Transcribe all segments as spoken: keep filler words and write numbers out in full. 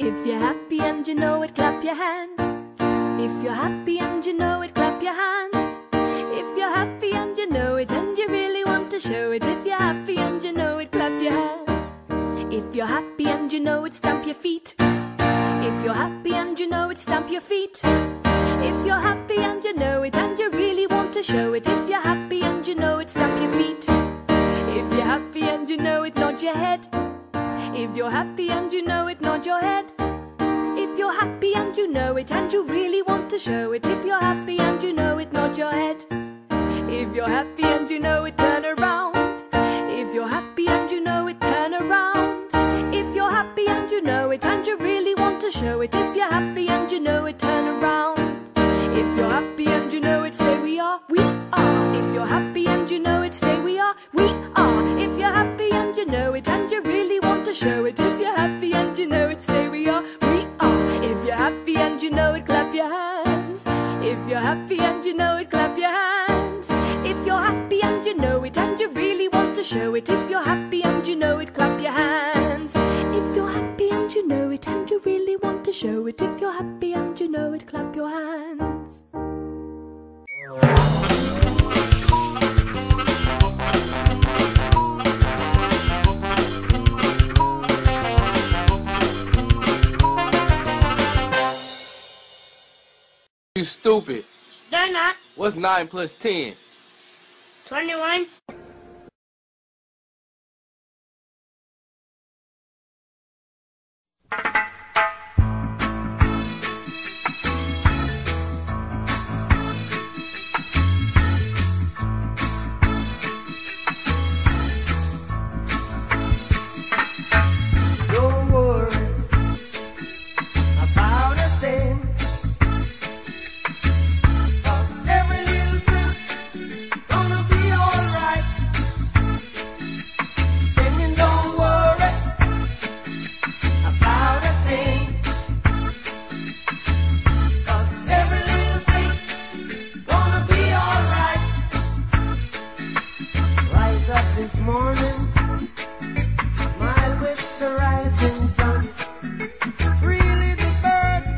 If you're happy and you know it, clap your hands. If you're happy and you know it, clap your hands. If you're happy and you know it and you really want to show it. If you're happy and you know it, clap your hands. If you're happy and you know it, stamp your feet. If you're happy and you know it, stamp your feet. If you're happy and you know it and you really want to show it. If you're happy and you know it, stamp your feet. If you're happy and you know it, nod your head. If you're happy and you know it, nod your head. If you're happy and you know it and you really want to show it. If you're happy and you know it, nod your head. If you're happy and you know it, turn around. If you're happy and you know it, turn around. If you're happy and you know it and you really want to show it. If you're happy and you know it, turn around. If you're happy and you know it, say we are, we are. If you're happy and you know it, say we are, we are. If you're happy and you know it and you really want to show it. If you're happy and you know it, say we are, we are. If you're happy and you know it, clap your hands. If you're happy and you know it, clap your hands. If you're happy and you know it and you really want to show it. If you're happy and you know it, clap your hands. If you're happy and you know it and you really want to show it. If you're happy and you know it, clap your hands. You stupid. No, not. What's nine plus ten? twenty-one. Don't worry about a thing. Every little thing gonna be alright. Singing, don't worry about a thing. Every little thing gonna be alright. Rise up this morning, smile with the rising sun. Three little birds,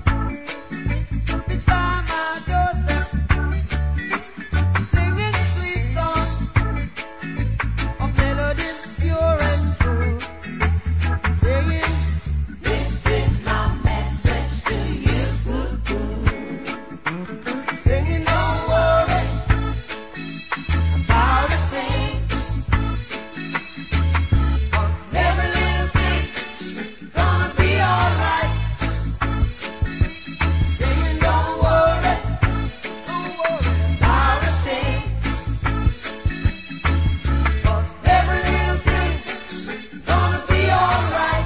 it's by my doorstep, singing sweet songs of melodies pure and true, saying, this is my message to you. Singing, don't worry about a thing. Every little thing gonna be alright. Singing, don't worry, don't worry about a thing. 'Cause every little thing gonna be alright.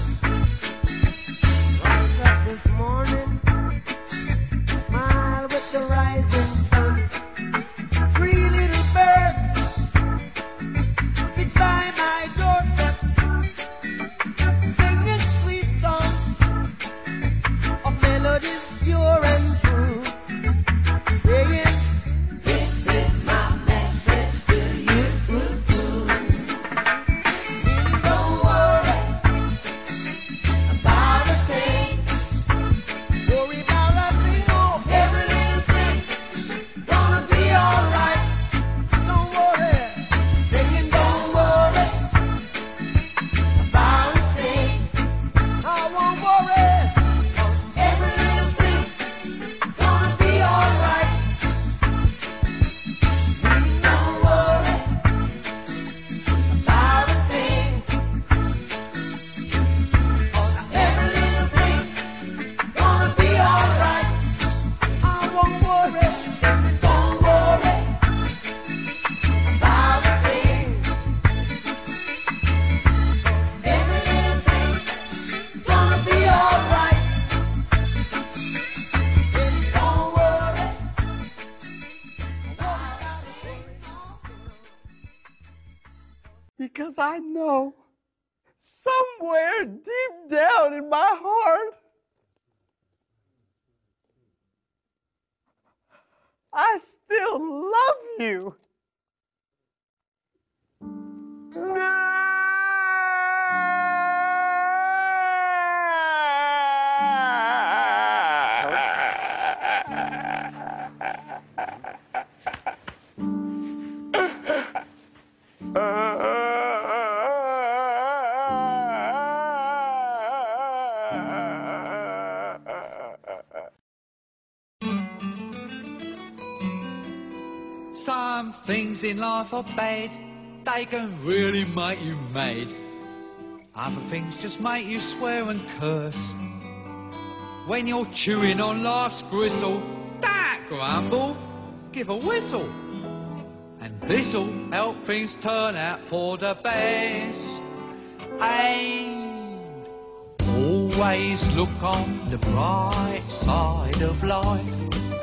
Rise up this morning, smile with the rising sun. Three little birds, it's by my doorstep, singing sweet songs of melodies pure and true, saying, this is my message to you. Really don't worry about a thing. Worry about a thing, no. Every little thing gonna be alright. Don't worry. Singing, don't worry about a thing. I won't worry. 'Cause every little thing gonna be alright. Don't worry about a thing. 'Cause every little thing gonna be alright. I won't worry. Don't worry about a thing. Every little thing gonna be alright. Don't worry about a thing. Because I know somewhere deep down in my heart, I still love you. Some things in life are bad, they can really make you mad. Other things just make you swear and curse. When you're chewing on life's gristle, don't grumble, give a whistle. And this'll help things turn out for the best. And always look on the bright side of life.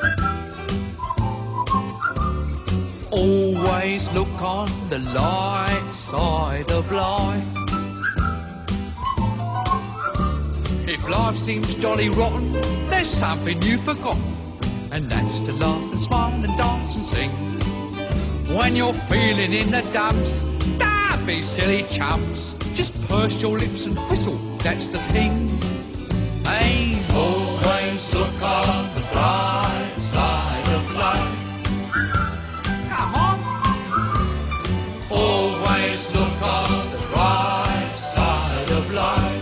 Always look on the light side of life. If life seems jolly rotten, there's something you've forgotten, and that's to laugh and smile and dance and sing. When you're feeling in the dumps, don't be silly chumps. Just purse your lips and whistle, that's the thing. Hey, always look on the bright side of life. Come on. Always look on the bright side of life.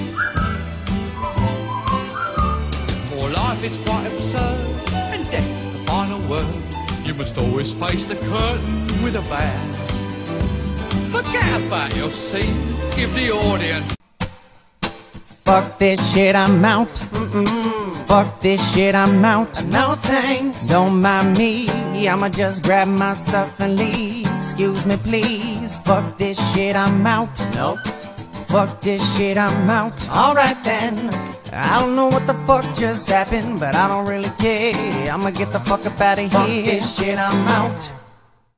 For life is quite absurd, and death's the final word. You must always face the curtain with a bow. Forget about your scene, give the audience. Fuck this shit, I'm out. Mm-mm. Fuck this shit, I'm out. No thanks. Don't mind me, I'ma just grab my stuff and leave. Excuse me, please. Fuck this shit, I'm out. Nope. Fuck this shit, I'm out. Alright then. I don't know what the fuck just happened, but I don't really care. I'ma get the fuck up out of here. Fuck this shit, I'm out.